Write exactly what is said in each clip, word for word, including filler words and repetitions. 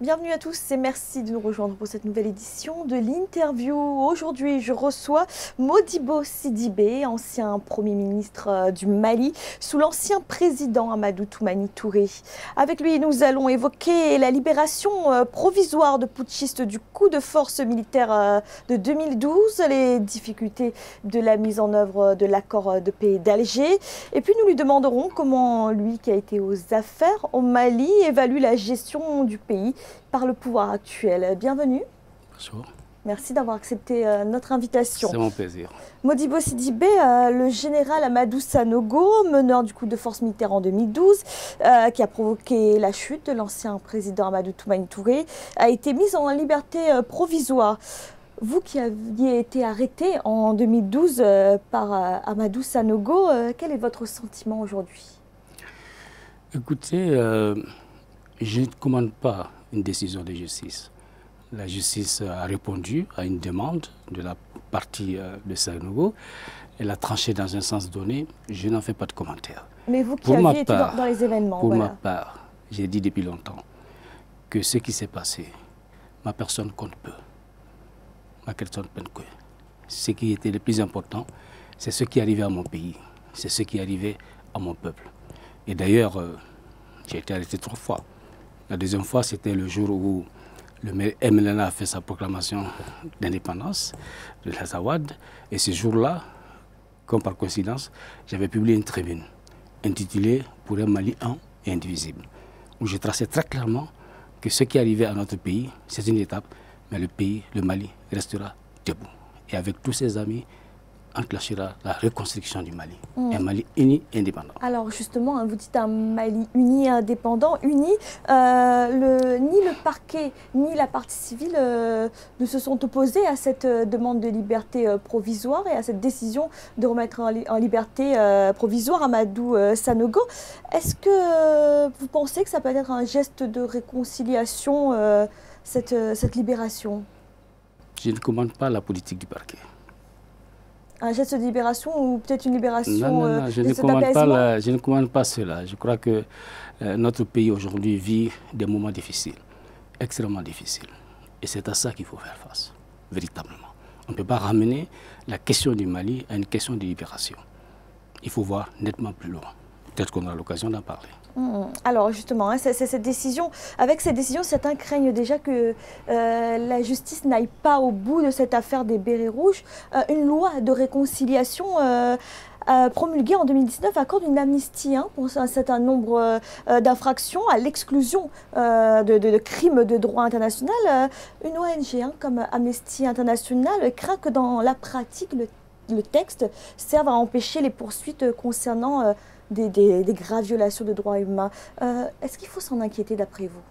Bienvenue à tous et merci de nous rejoindre pour cette nouvelle édition de l'interview. Aujourd'hui, je reçois Modibo Sidibé, ancien Premier ministre du Mali, sous l'ancien président Amadou Toumani Touré. Avec lui, nous allons évoquer la libération provisoire de putschistes du coup de force militaire de deux mille douze, les difficultés de la mise en œuvre de l'accord de paix d'Alger. Et puis, nous lui demanderons comment lui, qui a été aux affaires au Mali, évalue la gestion du pays par le pouvoir actuel. Bienvenue. Bonjour. Merci d'avoir accepté euh, notre invitation. C'est mon plaisir. Modibo Sidibé, euh, le général Amadou Sanogo, meneur du coup de force militaire en deux mille douze, euh, qui a provoqué la chute de l'ancien président Amadou Toumani Touré, a été mis en liberté euh, provisoire. Vous qui aviez été arrêté en deux mille douze euh, par euh, Amadou Sanogo, euh, quel est votre sentiment aujourd'hui? Écoutez, euh, je ne commande pas une décision de justice. La justice a répondu à une demande de la partie euh, de Sanogo. Elle a tranché dans un sens donné. Je n'en fais pas de commentaire. Mais vous qui pour aviez été part, dans, dans les événements, Pour voilà. ma part, j'ai dit depuis longtemps que ce qui s'est passé, ma personne compte peu. Ma personne compte peu. Ce qui était le plus important, c'est ce qui arrivait à mon pays. C'est ce qui arrivait à mon peuple. Et d'ailleurs, euh, j'ai été arrêté trois fois. La deuxième fois, c'était le jour où le M L N A a fait sa proclamation d'indépendance de l'Azawad. Et ce jour-là, comme par coïncidence, j'avais publié une tribune intitulée « Pour un Mali un et indivisible », où je traçais très clairement que ce qui arrivait à notre pays, c'est une étape, mais le pays, le Mali, restera debout. Et avec tous ses amis, enclenchera la reconstruction du Mali, mmh. un Mali uni et indépendant. Alors justement, vous dites un Mali uni et indépendant, uni, euh, le, ni le parquet ni la partie civile euh, ne se sont opposés à cette euh, demande de liberté euh, provisoire et à cette décision de remettre en, li en liberté euh, provisoire Amadou euh, Sanogo. Est-ce que euh, vous pensez que ça peut être un geste de réconciliation, euh, cette, euh, cette libération? Je ne commande pas la politique du parquet. Un geste de libération ou peut-être une libération Non, non, non, je, euh, ne commande pas la, je ne commande pas cela. Je crois que euh, notre pays aujourd'hui vit des moments difficiles, extrêmement difficiles. Et c'est à ça qu'il faut faire face, véritablement. On ne peut pas ramener la question du Mali à une question de libération. Il faut voir nettement plus loin. Peut-être qu'on aura l'occasion d'en parler. Mmh. Alors justement, hein, c'est, c'est cette décision, avec cette décision, certains craignent déjà que euh, la justice n'aille pas au bout de cette affaire des bérets rouges. Euh, une loi de réconciliation euh, euh, promulguée en deux mille dix-neuf accorde une amnistie hein, pour un certain nombre euh, d'infractions à l'exclusion euh, de, de, de crimes de droit international. Euh, une O N G hein, comme Amnesty International craint que dans la pratique, le, le texte serve à empêcher les poursuites concernant euh, Des, des, des graves violations de droits humains. Euh, Est-ce qu'il faut s'en inquiéter d'après vous?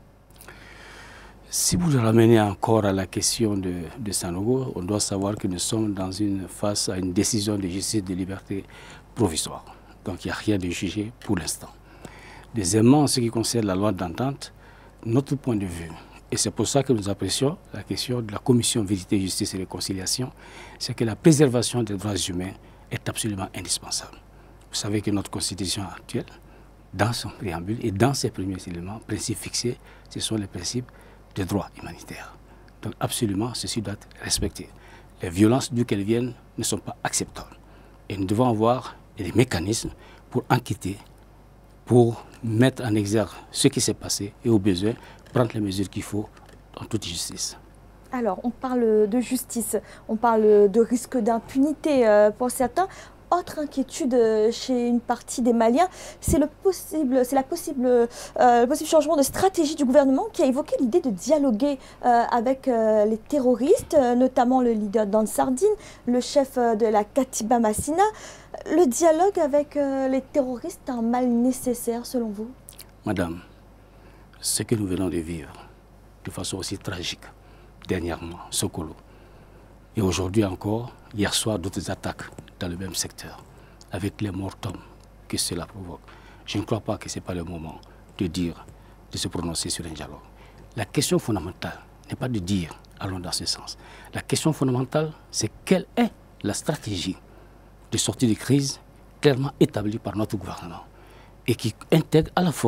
Si vous le ramenez encore à la question de, de Sanogo, on doit savoir que nous sommes dans une, face à une décision de justice de liberté provisoire. Donc il n'y a rien de jugé pour l'instant. Deuxièmement, en ce qui concerne la loi d'entente, notre point de vue, et c'est pour ça que nous apprécions la question de la commission Vérité, Justice et Réconciliation, c'est que la préservation des droits humains est absolument indispensable. Vous savez que notre constitution actuelle, dans son préambule et dans ses premiers éléments, principes fixés, ce sont les principes de droit humanitaire. Donc absolument, ceci doit être respecté. Les violences d'où qu'elles viennent ne sont pas acceptables. Et nous devons avoir des mécanismes pour enquêter, pour mettre en exergue ce qui s'est passé et au besoin, prendre les mesures qu'il faut en toute justice. Alors, on parle de justice, on parle de risque d'impunité euh, pour certains. Autre inquiétude chez une partie des Maliens, c'est le possible, c'est la possible, euh, le possible changement de stratégie du gouvernement qui a évoqué l'idée de dialoguer euh, avec euh, les terroristes, euh, notamment le leader d'Ansardine, le chef euh, de la Katiba Massina. Le dialogue avec euh, les terroristes est un mal nécessaire selon vous? Madame, ce que nous venons de vivre de façon aussi tragique, dernièrement, Sokolo, et aujourd'hui encore, hier soir, d'autres attaques dans le même secteur, avec les morts-hommes que cela provoque. Je ne crois pas que ce n'est pas le moment de dire, de se prononcer sur un dialogue. La question fondamentale n'est pas de dire, allons dans ce sens. La question fondamentale, c'est quelle est la stratégie de sortie de crise clairement établie par notre gouvernement et qui intègre à la fois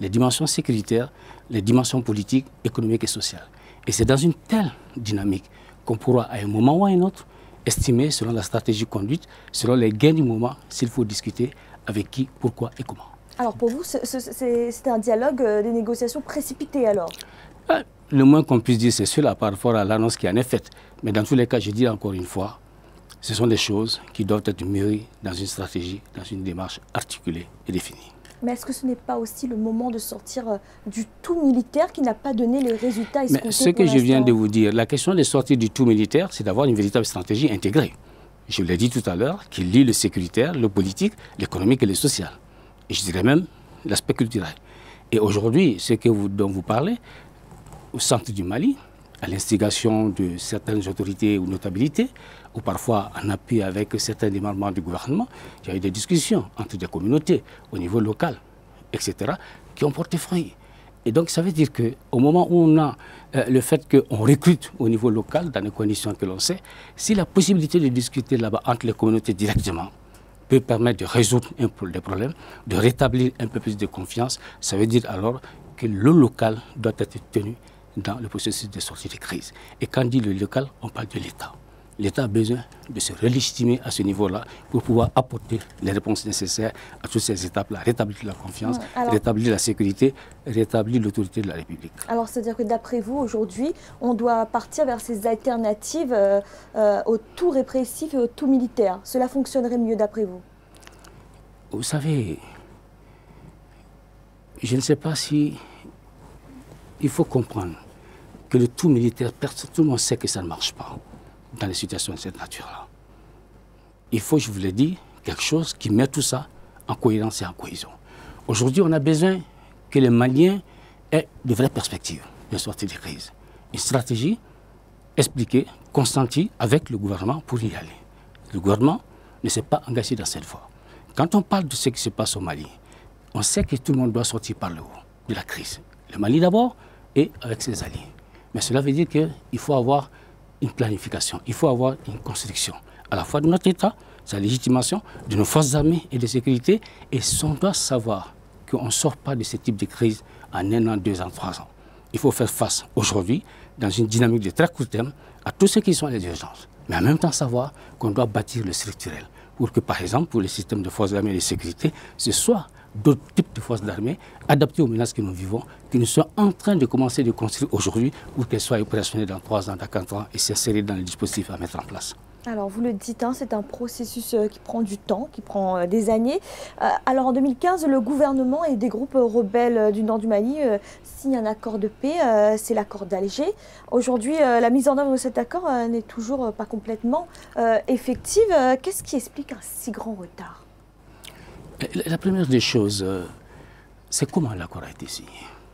les dimensions sécuritaires, les dimensions politiques, économiques et sociales. Et c'est dans une telle dynamique qu'on pourra, à un moment ou à un autre, estimer, selon la stratégie conduite, selon les gains du moment, s'il faut discuter avec qui, pourquoi et comment. Alors pour vous, c'est un dialogue, euh, des négociations précipitées alors? Le moins qu'on puisse dire, c'est cela par rapport à l'annonce qui en est faite. Mais dans tous les cas, je dis encore une fois, ce sont des choses qui doivent être mûries dans une stratégie, dans une démarche articulée et définie. Mais est-ce que ce n'est pas aussi le moment de sortir euh, du tout militaire qui n'a pas donné les résultats escomptés? Mais ce que je viens de vous dire, la question de sortir du tout militaire, c'est d'avoir une véritable stratégie intégrée. Je l'ai dit tout à l'heure, qui lie le sécuritaire, le politique, l'économique et le social. Et je dirais même l'aspect culturel. Et aujourd'hui, ce que vous, dont vous parlez, au centre du Mali, à l'instigation de certaines autorités ou notabilités, ou parfois en appui avec certains des membres du gouvernement, il y a eu des discussions entre des communautés au niveau local, et cetera, qui ont porté fruit. Et donc ça veut dire qu'au moment où on a euh, le fait qu'on recrute au niveau local, dans les conditions que l'on sait, si la possibilité de discuter là-bas entre les communautés directement peut permettre de résoudre un peu des problèmes, de rétablir un peu plus de confiance, ça veut dire alors que le local doit être tenu dans le processus de sortie de crise. Et quand on dit le local, on parle de l'État. L'État a besoin de se relégitimer à ce niveau-là pour pouvoir apporter les réponses nécessaires à toutes ces étapes-là, rétablir la confiance, ouais, alors, rétablir la sécurité, rétablir l'autorité de la République. Alors, c'est-à-dire que d'après vous, aujourd'hui, on doit partir vers ces alternatives euh, euh, au tout répressif et au tout militaire. Cela fonctionnerait mieux d'après vous? Vous savez, je ne sais pas si... Il faut comprendre que le tout militaire, tout le monde sait que ça ne marche pas dans les situations de cette nature-là. Il faut, je vous l'ai dit, quelque chose qui met tout ça en cohérence et en cohésion. Aujourd'hui, on a besoin que les Maliens aient de vraies perspectives de sortie de crise. Une stratégie expliquée, consentie avec le gouvernement pour y aller. Le gouvernement ne s'est pas engagé dans cette voie. Quand on parle de ce qui se passe au Mali, on sait que tout le monde doit sortir par le haut de la crise. Le Mali d'abord, et avec ses alliés. Mais cela veut dire qu'il faut avoir une planification, il faut avoir une construction, à la fois de notre État, sa légitimation, de nos forces armées et de sécurité, et on doit savoir qu'on ne sort pas de ce type de crise en un an, deux ans, trois ans. Il faut faire face aujourd'hui, dans une dynamique de très court terme, à tout ce qui sont les urgences. Mais en même temps savoir qu'on doit bâtir le structurel, pour que par exemple, pour le système de forces armées et de sécurité, ce soit d'autres types de forces d'armée adaptées aux menaces que nous vivons, que nous sommes en train de commencer de construire aujourd'hui pour qu'elles soient opérationnelles dans trois ans, dans quatre ans et s'insérer dans les dispositifs à mettre en place. Alors vous le dites, hein, c'est un processus euh, qui prend du temps, qui prend euh, des années. Euh, alors en deux mille quinze, le gouvernement et des groupes euh, rebelles euh, du nord du Mali euh, signent un accord de paix, euh, c'est l'accord d'Alger. Aujourd'hui, euh, la mise en œuvre de cet accord euh, n'est toujours euh, pas complètement euh, effective. Euh, Qu'est-ce qui explique un si grand retard? La première des choses, c'est comment l'accord a été signé.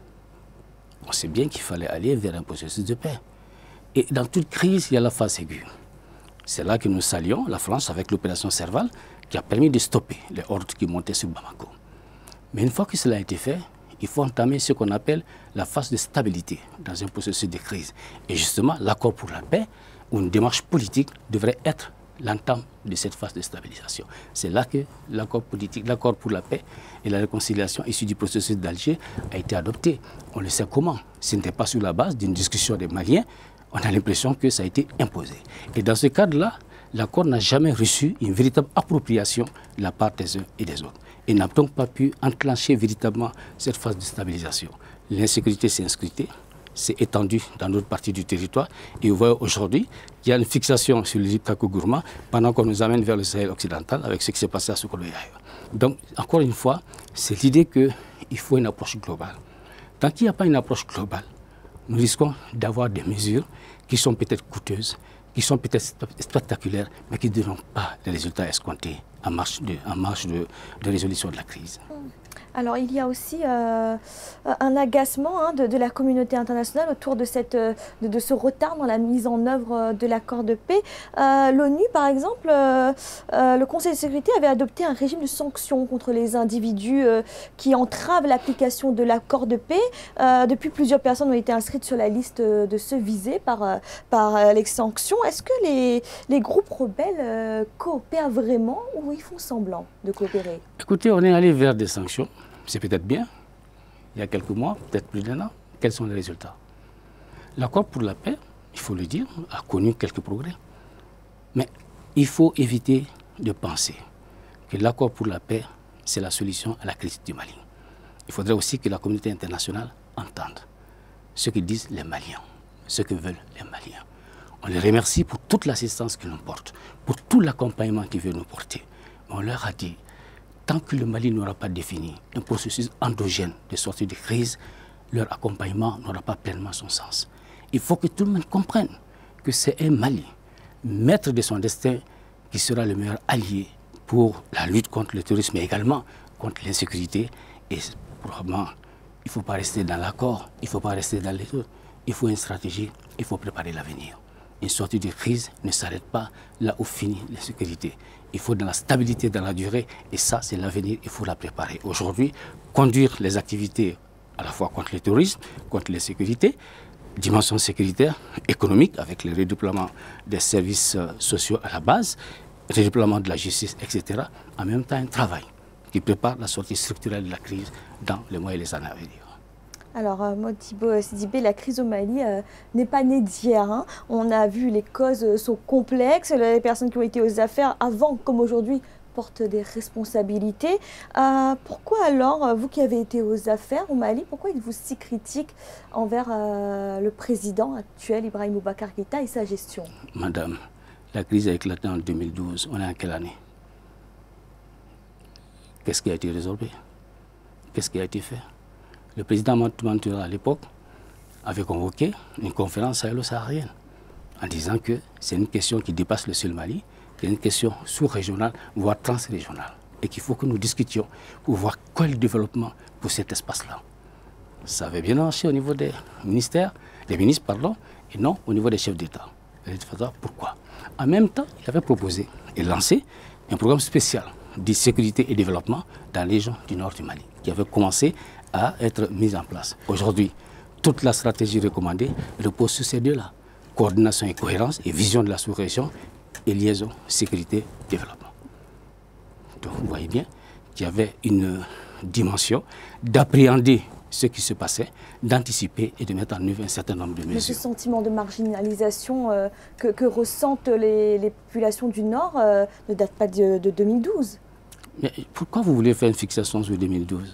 On sait bien qu'il fallait aller vers un processus de paix. Et dans toute crise, il y a la phase aiguë. C'est là que nous saluons la France avec l'opération Serval qui a permis de stopper les hordes qui montaient sur Bamako. Mais une fois que cela a été fait, il faut entamer ce qu'on appelle la phase de stabilité dans un processus de crise. Et justement, l'accord pour la paix ou une démarche politique devrait être l'entame de cette phase de stabilisation. C'est là que l'accord politique, l'accord pour la paix et la réconciliation issu du processus d'Alger a été adopté. On le sait comment. Ce n'était pas sur la base d'une discussion des Maliens. On a l'impression que ça a été imposé. Et dans ce cadre-là, l'accord n'a jamais reçu une véritable appropriation de la part des uns et des autres. Et n'a donc pas pu enclencher véritablement cette phase de stabilisation. L'insécurité s'est inscrite, s'est étendue dans d'autres parties du territoire. Et vous voyez aujourd'hui qu'il y a une fixation sur l'île Kakou-Gourma pendant qu'on nous amène vers le Sahel occidental avec ce qui s'est passé à Soukoloyaï. Donc, encore une fois, c'est l'idée qu'il faut une approche globale. Tant qu'il n'y a pas une approche globale, nous risquons d'avoir des mesures qui sont peut-être coûteuses, qui sont peut-être spectaculaires, mais qui ne donnent pas les résultats escomptés en marche de, en marche de, de résolution de la crise. Alors il y a aussi euh, un agacement hein, de, de la communauté internationale autour de, cette, de, de ce retard dans la mise en œuvre de l'accord de paix. Euh, L'ONU, par exemple, euh, euh, le Conseil de sécurité avait adopté un régime de sanctions contre les individus euh, qui entravent l'application de l'accord de paix. Euh, depuis, plusieurs personnes ont été inscrites sur la liste de ceux visés par, par les sanctions. Est-ce que les, les groupes rebelles euh, coopèrent vraiment ou ils font semblant de coopérer? Écoutez, on est allé vers des sanctions. C'est peut-être bien. il y a quelques mois, peut-être plus d'un an. Quels sont les résultats? L'accord pour la paix, il faut le dire, a connu quelques progrès. Mais il faut éviter de penser que l'accord pour la paix, c'est la solution à la crise du Mali. Il faudrait aussi que la communauté internationale entende ce que disent les Maliens, ce que veulent les Maliens. On les remercie pour toute l'assistance qu'ils nous portent, pour tout l'accompagnement qu'ils veulent nous porter. Mais on leur a dit, tant que le Mali n'aura pas défini un processus endogène de sortie de crise, leur accompagnement n'aura pas pleinement son sens. Il faut que tout le monde comprenne que c'est un Mali, maître de son destin, qui sera le meilleur allié pour la lutte contre le terrorisme, mais également contre l'insécurité. Et probablement, il ne faut pas rester dans l'accord, il ne faut pas rester dans les autres. Il faut une stratégie, il faut préparer l'avenir. Une sortie de crise ne s'arrête pas là où finit l'insécurité. Il faut de la stabilité dans la durée, et ça, c'est l'avenir, il faut la préparer. Aujourd'hui, conduire les activités à la fois contre le terrorisme, contre l'insécurité, dimension sécuritaire, économique, avec le redéploiement des services sociaux à la base, redéploiement de la justice, et cetera. En même temps, un travail qui prépare la sortie structurelle de la crise dans les mois et les années à venir. Alors, euh, Modibo Sidibé, la crise au Mali euh, n'est pas née d'hier. Hein. On a vu les causes euh, sont complexes. Les personnes qui ont été aux affaires avant comme aujourd'hui portent des responsabilités. Euh, pourquoi alors, vous qui avez été aux affaires au Mali, pourquoi êtes-vous si critique envers euh, le président actuel, Ibrahim Boubacar Keïta, et sa gestion? Madame, la crise a éclaté en deux mille douze. On est en quelle année? Qu'est-ce qui a été résolu? Qu'est-ce qui a été fait? Le président Mantoura, à l'époque, avait convoqué une conférence sahélo-saharienne en disant que c'est une question qui dépasse le seul Mali, c'est une question sous-régionale, voire trans-régionale, et qu'il faut que nous discutions pour voir quel développement pour cet espace-là. Ça avait bien marché au niveau des ministères, des ministres, pardon, et non au niveau des chefs d'État. Pourquoi? En même temps, il avait proposé et lancé un programme spécial de sécurité et développement dans les régions du nord du Mali, qui avait commencé à être mis en place. Aujourd'hui, toute la stratégie recommandée repose sur ces deux-là. Coordination et cohérence et vision de la sous-région et liaison sécurité-développement. Donc vous voyez bien qu'il y avait une dimension d'appréhender ce qui se passait, d'anticiper et de mettre en œuvre un certain nombre de mesures. Mais ce sentiment de marginalisation euh, que, que ressentent les, les populations du Nord euh, ne date pas de, de deux mille douze. Mais pourquoi vous voulez faire une fixation sur deux mille douze?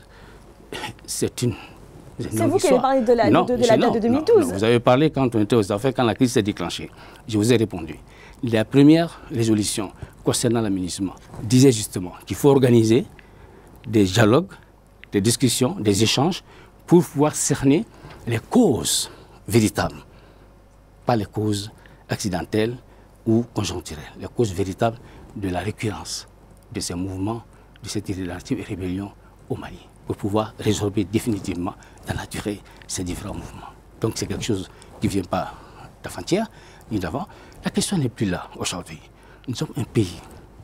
C'est une... C'est vous qui avez parlé de la, non, de, de la non, date de deux mille douze. Non, non, vous avez parlé quand on était aux affaires, quand la crise s'est déclenchée. Je vous ai répondu. La première résolution concernant l'aménagement disait justement qu'il faut organiser des dialogues, des discussions, des échanges pour pouvoir cerner les causes véritables, pas les causes accidentelles ou conjoncturelles, les causes véritables de la récurrence de ces mouvements, de cette irrégularité et rébellion au Mali, pour pouvoir résorber définitivement dans la durée ces différents mouvements. Donc c'est quelque chose qui ne vient pas d'avant-hier ni d'avant. La question n'est plus là aujourd'hui. Nous sommes un pays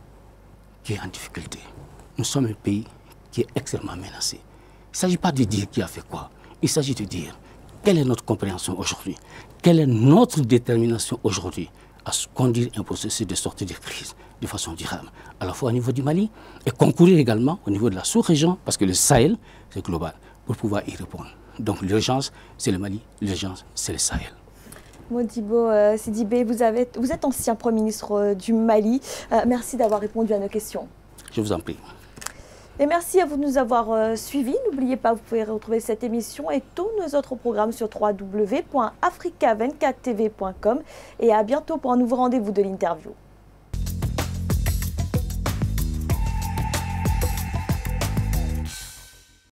qui est en difficulté. Nous sommes un pays qui est extrêmement menacé. Il ne s'agit pas de dire qui a fait quoi. Il s'agit de dire quelle est notre compréhension aujourd'hui, quelle est notre détermination aujourd'hui à conduire un processus de sortie de crise de façon durable, à la fois au niveau du Mali et concourir également au niveau de la sous-région, parce que le Sahel, c'est global, pour pouvoir y répondre. Donc l'urgence, c'est le Mali, l'urgence, c'est le Sahel. Modibo euh, Sidibé, vous, avez, vous êtes ancien Premier ministre euh, du Mali. Euh, merci d'avoir répondu à nos questions. Je vous en prie. Et merci à vous de nous avoir euh, suivis. N'oubliez pas, vous pouvez retrouver cette émission et tous nos autres programmes sur w w w point africa vingt-quatre t v point com. Et à bientôt pour un nouveau rendez-vous de l'interview.